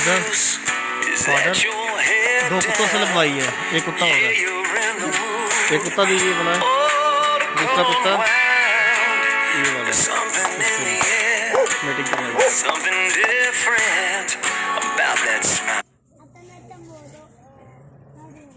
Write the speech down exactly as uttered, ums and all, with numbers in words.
Mother father, दो कुत्तों से लगवाई है। एक कुत्ता होगा, एक कुत्ता दीजिए बनाए, दूसरा कुत्ता ये वाला मीटिंग करने वाला।